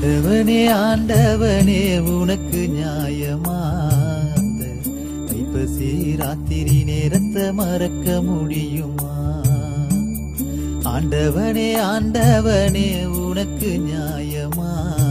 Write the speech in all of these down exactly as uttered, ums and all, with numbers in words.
ஆண்டவனே ஆண்டவனே உனக்கு நியாயமா ஐப்பசி ராத்திரி நேரத்தை மறக்க முடியுமா? ஆண்டவனே ஆண்டவனே உனக்கு நியாயமா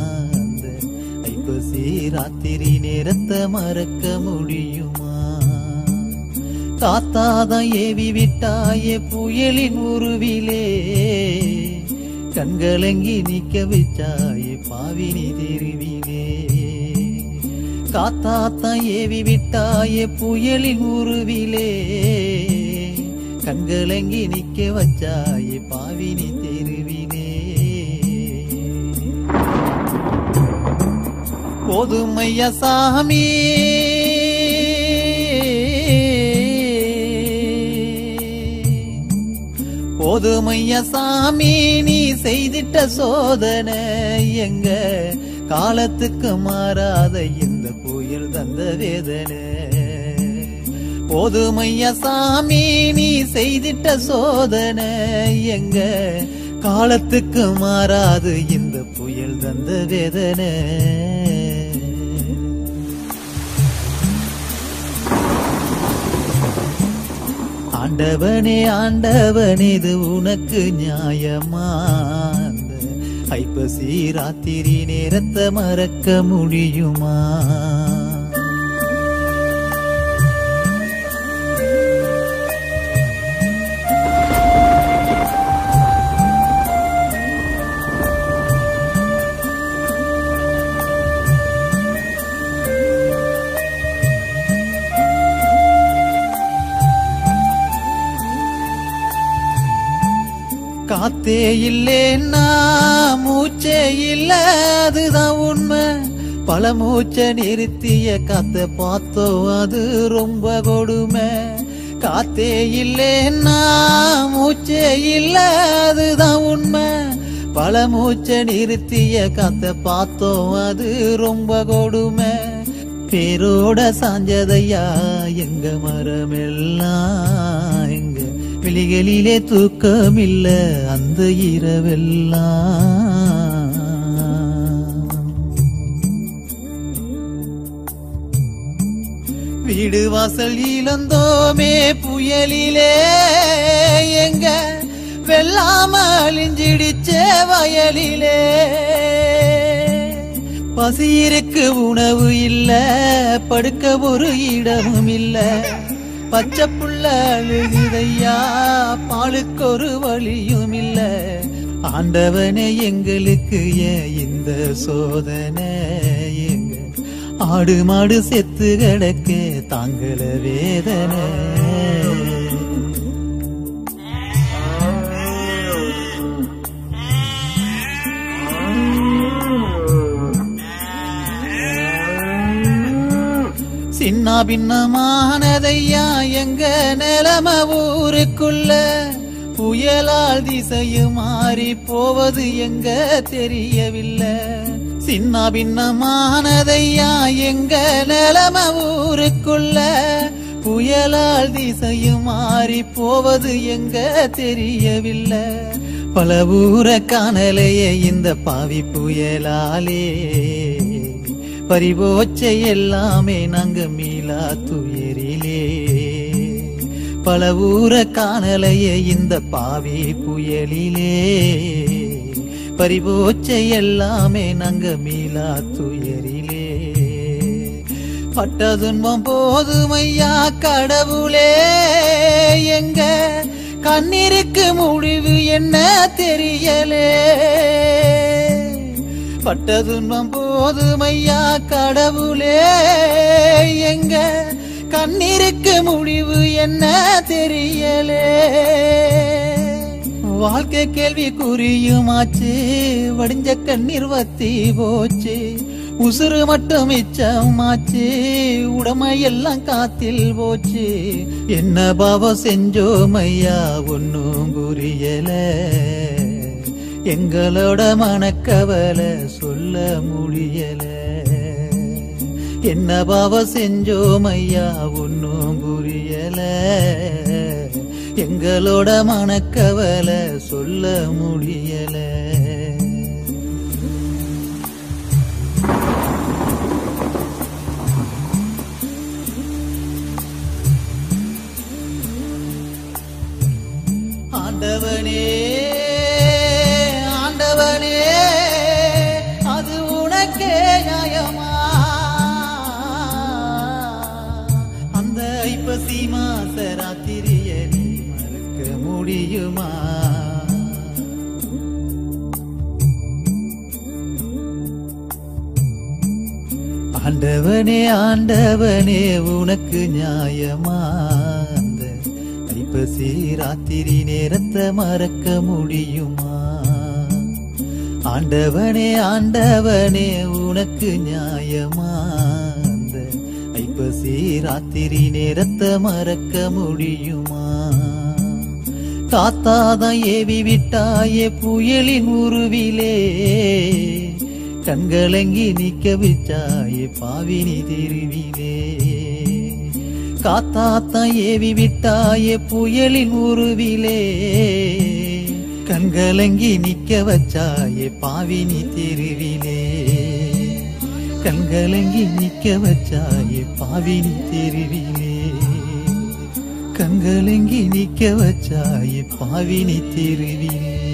ஐப்பசி ராத்திரி நேரத்தை மறக்க முடியுமா? காத்தாதான் ஏவி விட்டாயே புயலின் உருவிலே கண்கலங்கி நிக்க வச்சாயே பாவினி தெருவிலே. காத்தாத்தான் ஏவி விட்டாயே புயலின் உருவிலே கண்கலங்கி நிக்க வச்சாயே பாவினி தெருவிலே. போதுமையா சாமி போதுமையா சாமி நீ செய்திட்ட சோதனை எங்க காலத்துக்கு மாறாத இந்த புயல் தந்த வேதனை. போதுமையா சாமி நீ செய்திட்ட சோதனை எங்க காலத்துக்கு மாறாது இந்த புயல் தந்த வேதனை. ஆண்டவனே ஆண்டவனே இது உனக்கு நியாயமா ஐப்பசி ராத்திரி நேரத்தை மறக்க முடியுமா? காத்தே இல்லேன்னா மூச்சே இல்ல அதுதான் உண்மை. பல மூச்சை நிறுத்திய காத்த பார்த்தோம் அது ரொம்ப கொடுமை. காத்தே இல்லேன்னா மூச்சே இல்ல அதுதான் உண்மை. பல மூச்சை நிறுத்திய காத்த பார்த்தோம் அது ரொம்ப கொடுமை. பேரோட சாஞ்சதையா எங்க மரமெல்லாம் எங்க விழிகளிலே தூக்கம் இல்ல அந்த இரவெல்லாம். வீடு வாசல் இழந்தோமே புயலிலே எங்க வெள்ளாம அழிஞ்சிடிச்சே வயலிலே. பசி இருக்கு உணவு இல்ல படுக்க ஒரு இடமும் இல்ல. பச்சை புள்ள அழுகுதையா பாலுக்கு ஒரு வழியும் இல்ல. ஆண்டவனே எங்களுக்கு ஏன் இந்த சோதனை எங்க ஆடு மாடு செத்து கிடக்க தாங்கல வேதனை. சின்ன பின்னமானதையா எங்க நிலம ஊருக்குள்ள புயலால் திசையும் மாறி போவது எங்க தெரியவில்லை. சின்ன பின்னமானதையா எங்க நிலம ஊருக்குள்ள புயலால் திசையும் மாறி போவது எங்க தெரியவில்லை. பல ஊர காணலையே இந்த பாவி புயலாலே பறிபோச்சை எல்லாமே நாங்க மீளா துயரிலே. பல ஊர காணலையே இந்த பாவி புயலிலே பறிபோச்சை எல்லாமே நாங்க மீளா துயரிலே. பட்ட துன்பம் போதுமையா கடவுளே எங்க கண்ணீருக்கு முடிவு என்ன தெரியலே. பட்ட துன்பம் போதுமையா கடவுளே எங்க கண்ணீருக்கு முடிவு என்ன தெரியலே. வாழ்க்கை கேள்வி குறியுமாச்சு வடிஞ்ச கண்ணீர் வத்தி போச்சு. உசுறு மட்டும் மிச்சமாச்சு உடமை எல்லாம் காத்தில் போச்சு. என்ன பாவம் செஞ்சோமையா ஒன்னும் புரியல. எங்களோட மனக்கவலை சொல்ல முடியல. என்ன பாவம் செஞ்சோமையா ஒன்னும் புரியல. எங்களோட மனக்கவலை சொல்ல முடியல. நியாயமா அந்த ஐப்பசி மாச ராத்திரிய நீ மறக்க முடியுமா ஆண்டவனே ஆண்டவனே உனக்கு நியாயமா அந்த ஐப்பசி ராத்திரி நேரத்தை மறக்க முடியுமா ஆண்டவனே ஆண்டவனே உனக்கு நியாயமா அந்த ஐப்பசி ராத்திரி நேரத்தை மறக்க முடியுமா காத்தாதான் ஏவி விட்டாயே புயலின் உருவிலே கண்களங்கி நிக்க விட்டாயே பாவினி தெருவிலே காத்தாத்தான் ஏவி விட்டாயே புயலின் உருவிலே கண்களங்கி நிக்க வச்சாயே பாவினி தெருவிலே கண்களங்கி நிக்க வச்சாயே பாவினி தெருவிலே கண்களங்கி நிக்க வச்சாயே பாவினி தெருவிலே